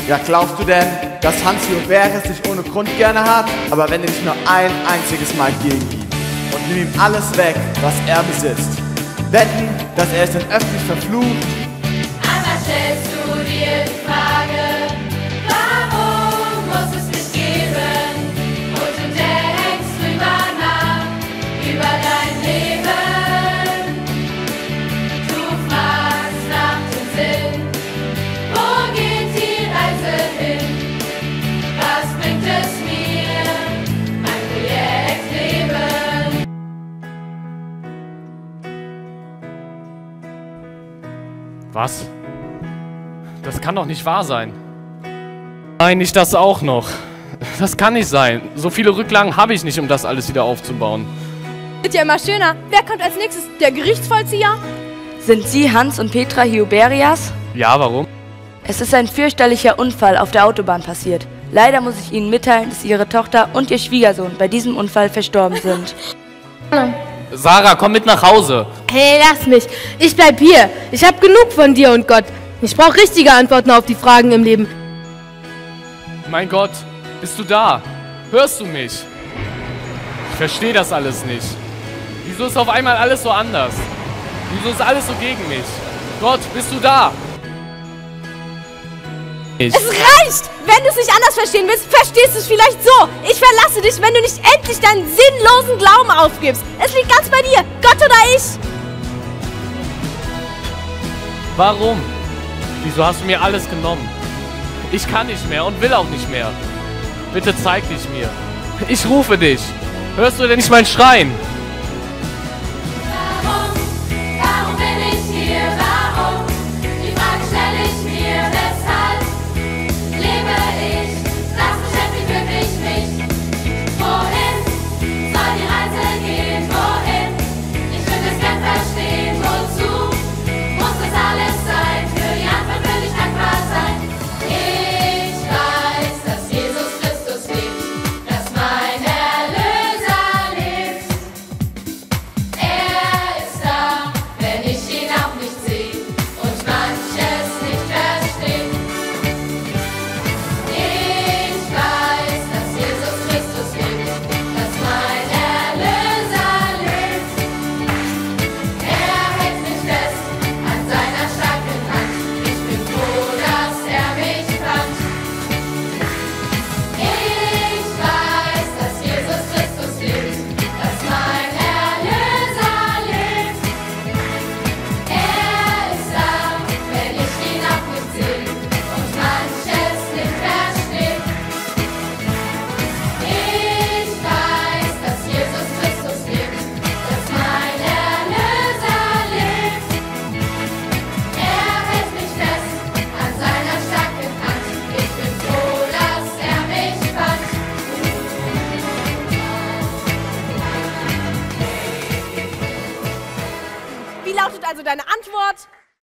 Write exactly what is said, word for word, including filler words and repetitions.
Ja, glaubst du denn, dass Hans-Joveres dich ohne Grund gerne hat? Aber wenn er dich nur ein einziges Mal gegen ihn und nimm ihm alles weg, was er besitzt. Wetten, dass er es dann öffentlich verflucht. Einmal stellst du dir die Frage, warum muss es dich geben? Und du denkst drüber nach, über dein Leben. Du fragst nach dem Sinn, wo geht die Reise hin? Was bringt es mir, mein Projekt Leben? Was? Das kann doch nicht wahr sein. Nein, nicht das auch noch. Das kann nicht sein. So viele Rücklagen habe ich nicht, um das alles wieder aufzubauen. Wird ja immer schöner. Wer kommt als nächstes? Der Gerichtsvollzieher? Sind Sie Hans und Petra Hiuberias? Ja, warum? Es ist ein fürchterlicher Unfall auf der Autobahn passiert. Leider muss ich Ihnen mitteilen, dass Ihre Tochter und Ihr Schwiegersohn bei diesem Unfall verstorben sind. Sarah, komm mit nach Hause. Hey, lass mich. Ich bleib hier. Ich hab genug von dir und Gott. Ich brauche richtige Antworten auf die Fragen im Leben. Mein Gott, bist du da? Hörst du mich? Ich verstehe das alles nicht. Wieso ist auf einmal alles so anders? Wieso ist alles so gegen mich? Gott, bist du da? Ich. Es reicht! Wenn du es nicht anders verstehen willst, verstehst du es vielleicht so. Ich verlasse dich, wenn du nicht endlich deinen sinnlosen Glauben aufgibst. Es liegt ganz bei dir, Gott oder ich. Warum? Wieso hast du mir alles genommen? Ich kann nicht mehr und will auch nicht mehr. Bitte zeig dich mir. Ich rufe dich. Hörst du denn nicht mein Schreien?